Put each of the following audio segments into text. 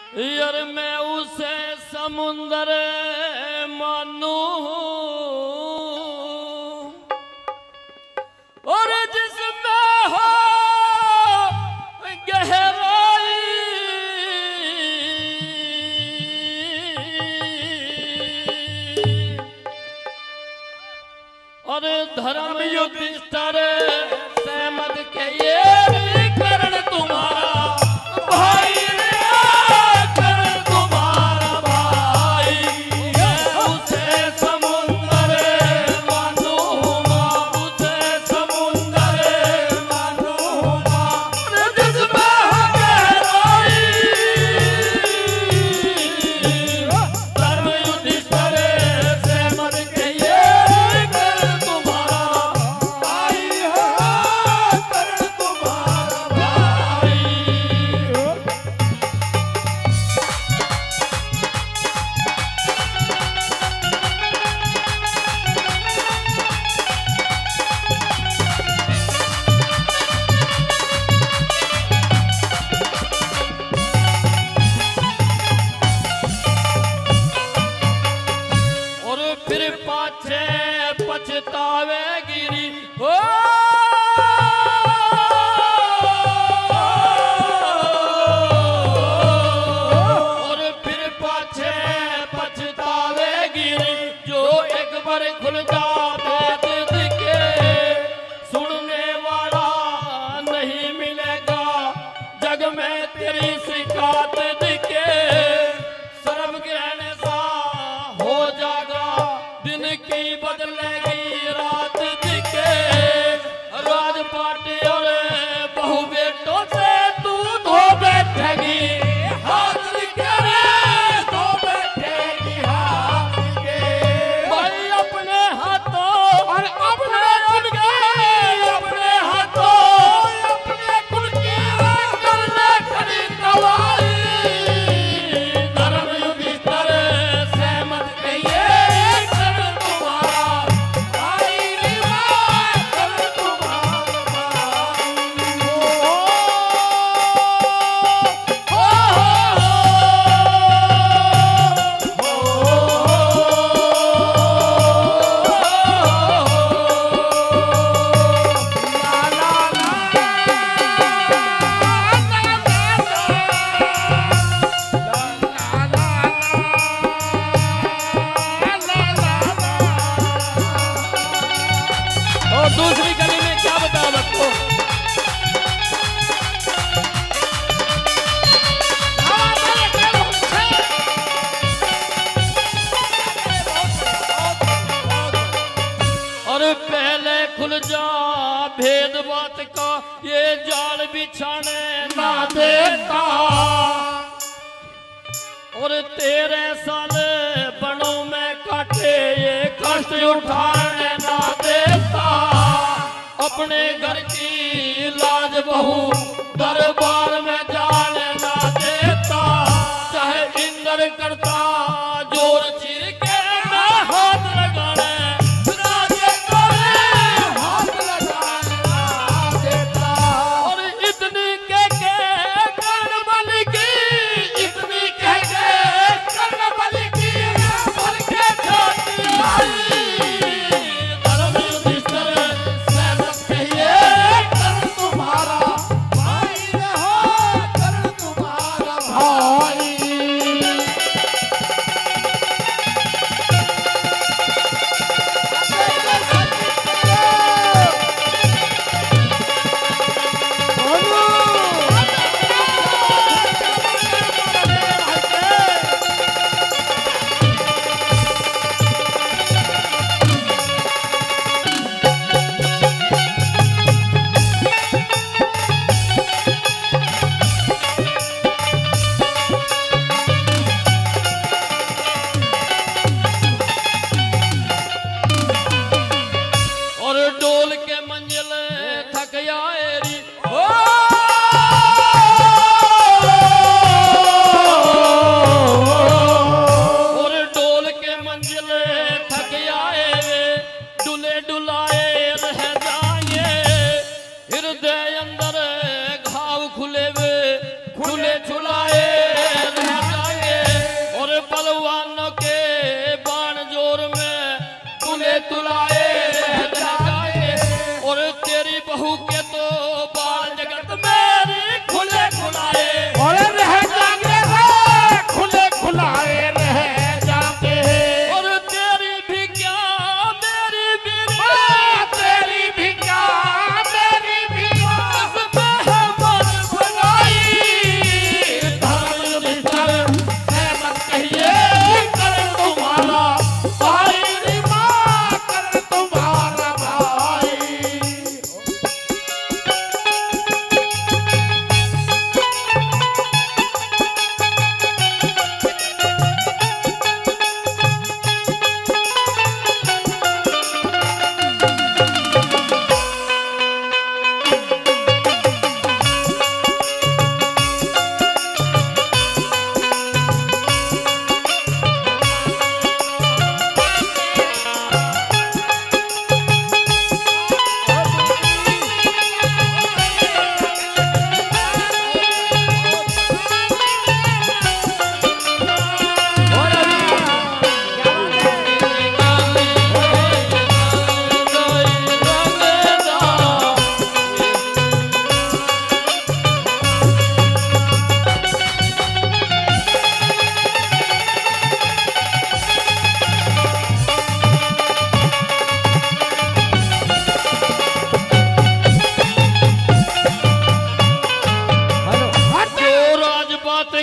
यार मैं उसे समुंदर मानू और जिसमें हो गहराई और धर्म युधिष्ठिर सहमत के ये करण तुम्हारा भाई पछतावे गिरी हो और फिर पाछे पछतावे गिरी जो एक बार खुल जा भेद के सुनने वाला नहीं मिलेगा जग में तेरी शिकायत दिखे सर्व ग्रहण सा हो जागा दिन की बदलेगी रात दिखे राजपाट और बहु बेटों से तू धो बैठेगी हाथ के धो बैठेगी हाथ के भाई अपने हाथों और अपने खुद के अपने हाथों अपने खुद की करने खड़ी दवाई धर्म युधिष्ठिर सहमत कहिए दूसरी गली में क्या बताओ आपको और पहले खुल जा भेद बात का ये जाल बिछाने ना देता और 13 साल बनों में काटे ये कष्ट उठाने ना देता अपने घर की लाज बहू दरबार में जाने ना देता चाहे इंद्र करता जोर चीर के मैं हाथ लगाने राजे करे हाथ लगाने ना देता और इतनी के कर्ण बलि की इतनी के कर्ण बलि की भर के छोटी आई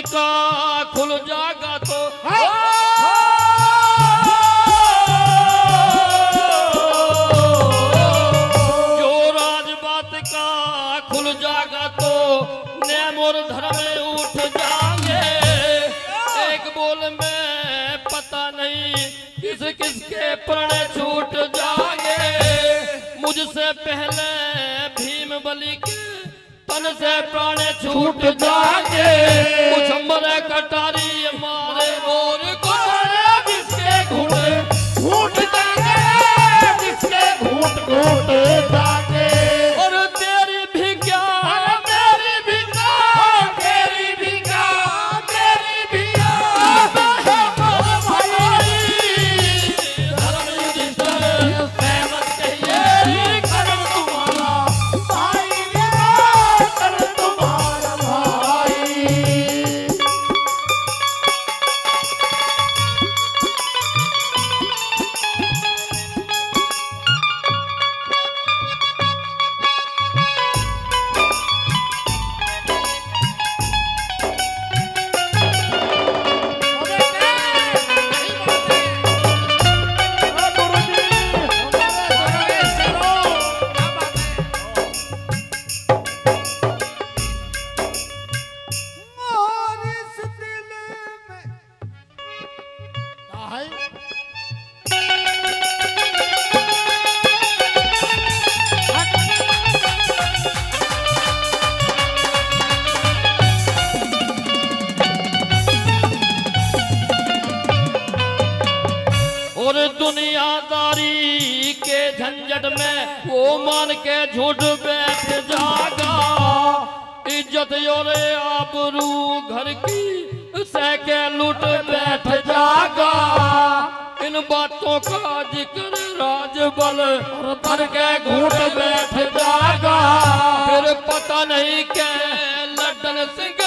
का खुल जागा तो जो राजबात का खुल जागा तो नेम और धर्म उठ जाएंगे। एक बोल में पता नहीं किस किसके प्रण छूट जाएंगे। मुझसे पहले भीम बलि के तन से प्राण छूट जाएंगे। कुछ मरे कटारी मारे और जिसके घूट घूट जाएंगे, जिसके घूट घूट जाएंगे। और तेरी भी क्या मेरी भी क्या, तेरी भी क्या मेरी भी क्या भाई। धर्म युधिष्ठिर सहमत कहिए कर्म तुम्हारा भाई, कर्म तुम्हारा भाई। और दुनियादारी के झंझट में वो मान के झूठ बैठ जागा। इज्जत और आबरू घर की सह के लूट बैठ जागा। इन बातों का जिक्र राजबल भर के घूट बैठ जागा। फिर पता नहीं के लड्डन सिंह